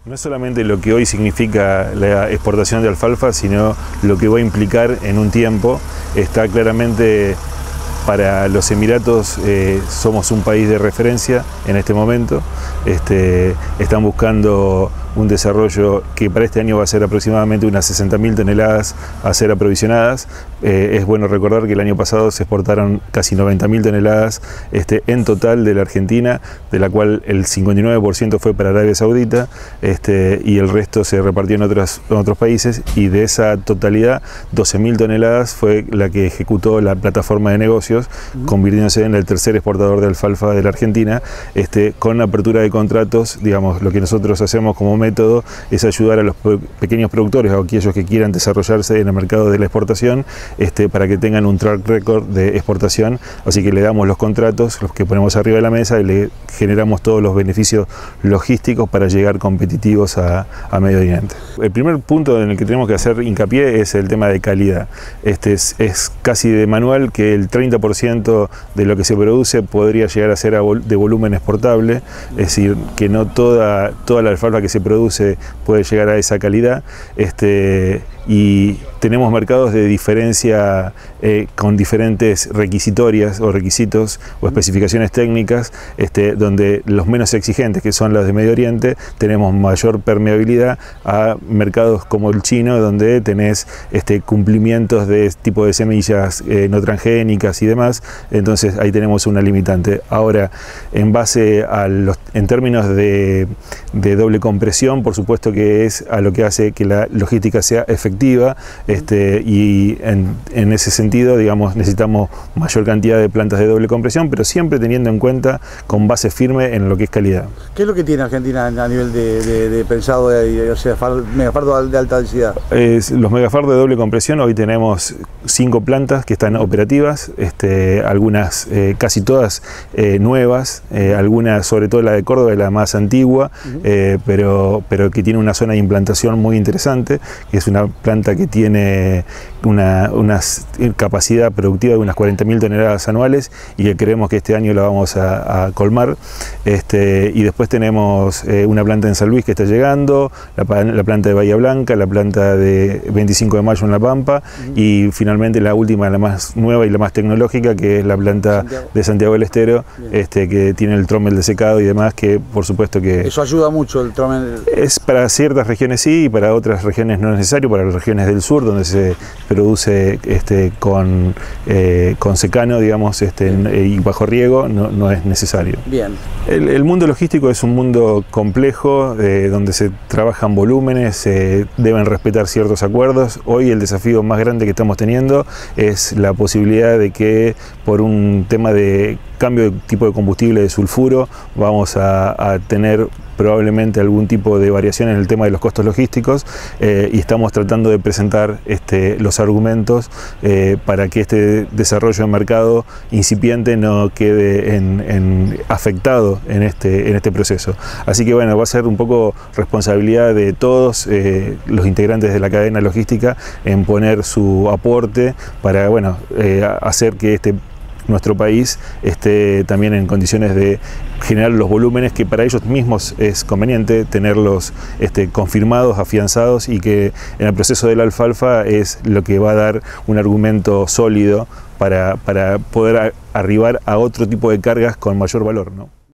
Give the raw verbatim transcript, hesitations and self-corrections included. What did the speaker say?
No es solamente lo que hoy significa la exportación de alfalfa, sino lo que va a implicar en un tiempo. Está claramente para los Emiratos, eh, somos un país de referencia en este momento. Este, están buscando un desarrollo que para este año va a ser aproximadamente unas sesenta mil toneladas a ser aprovisionadas. Eh, es bueno recordar que el año pasado se exportaron casi noventa mil toneladas este, en total de la Argentina, de la cual el cincuenta y nueve por ciento fue para Arabia Saudita este, y el resto se repartió en, otras, en otros países, y de esa totalidad doce mil toneladas fue la que ejecutó la plataforma de negocios, uh-huh. convirtiéndose en el tercer exportador de alfalfa de la Argentina, este, con apertura de contratos. Digamos, lo que nosotros hacemos como método es ayudar a los pequeños productores o aquellos que quieran desarrollarse en el mercado de la exportación este, para que tengan un track record de exportación. Así que le damos los contratos, los que ponemos arriba de la mesa, y le generamos todos los beneficios logísticos para llegar competitivos a, a Medio Oriente. El primer punto en el que tenemos que hacer hincapié es el tema de calidad. Este es, es casi de manual que el treinta por ciento de lo que se produce podría llegar a ser de volumen exportable, es decir, que no toda, toda la alfalfa que se produce puede llegar a esa calidad, este, y tenemos mercados de diferencia eh, con diferentes requisitorias o requisitos o especificaciones técnicas, este, donde los menos exigentes, que son los de Medio Oriente, tenemos mayor permeabilidad a mercados como el chino, donde tenés este, cumplimientos de tipo de semillas eh, no transgénicas y demás. Entonces ahí tenemos una limitante. Ahora, en base a los, en términos de, de doble compresión, por supuesto que es a lo que hace que la logística sea efectiva, este, y en, en ese sentido, digamos, necesitamos mayor cantidad de plantas de doble compresión, pero siempre teniendo en cuenta con base firme en lo que es calidad. ¿Qué es lo que tiene Argentina a nivel de, de, de pensado de, o sea, megafardo de alta densidad? Es, los megafardos de doble compresión, hoy tenemos cinco plantas que están operativas, este, algunas, eh, casi todas eh, nuevas, eh, algunas, sobre todo la de Córdoba, es la más antigua, uh-huh. eh, pero, pero que tiene una zona de implantación muy interesante, que es una planta que tiene una, una capacidad productiva de unas cuarenta mil toneladas anuales, y que creemos que este año la vamos a, a colmar. Este, y después tenemos eh, una planta en San Luis que está llegando, la, la planta de Bahía Blanca, la planta de veinticinco de mayo en La Pampa, uh-huh. y finalmente la última, la más nueva y la más tecnológica, que es la planta Santiago. de Santiago del Estero, este, que tiene el trommel de secado y demás, que por supuesto que... Eso ayuda mucho, el trommel. Es para ciertas regiones sí, y para otras regiones no es necesario, para las regiones del sur, donde se produce este, con, eh, con secano, digamos, este, y bajo riego, no, no es necesario. Bien. El, el mundo logístico es un mundo complejo, eh, donde se trabajan volúmenes, se eh, deben respetar ciertos acuerdos. Hoy el desafío más grande que estamos teniendo es la posibilidad de que, por un tema de cambio de tipo de combustible de sulfuro, vamos a, a tener probablemente algún tipo de variación en el tema de los costos logísticos, eh, y estamos tratando de presentar este, los argumentos eh, para que este desarrollo de mercado incipiente no quede en, en afectado en este, en este proceso. Así que bueno, va a ser un poco responsabilidad de todos eh, los integrantes de la cadena logística en poner su aporte para, bueno, eh, hacer que este nuestro país esté también en condiciones de generar los volúmenes que para ellos mismos es conveniente tenerlos este, confirmados, afianzados, y que en el proceso de la alfalfa es lo que va a dar un argumento sólido para, para poder a, arribar a otro tipo de cargas con mayor valor, ¿no?